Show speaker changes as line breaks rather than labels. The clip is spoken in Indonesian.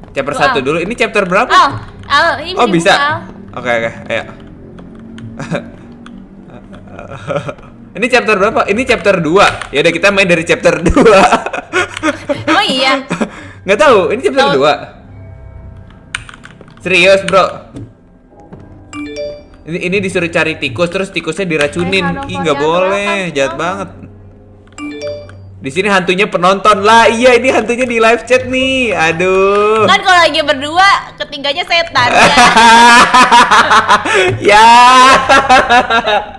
Chapter 1 dulu. Ini chapter berapa?
Ini
Oh, bisa.
Al.
Oke, ayo. Ini chapter berapa? Ini chapter 2. Ya udah kita main dari chapter 2.
Oh iya.
Nggak tahu, ini chapter 2. Serius, Bro. Ini disuruh cari tikus terus tikusnya diracunin. Ih, nggak boleh, jahat banget. Di sini hantunya penonton lah. Iya, ini hantunya di live chat nih. Aduh.
Kan kalau lagi berdua, ketiganya setan ya.
Ya.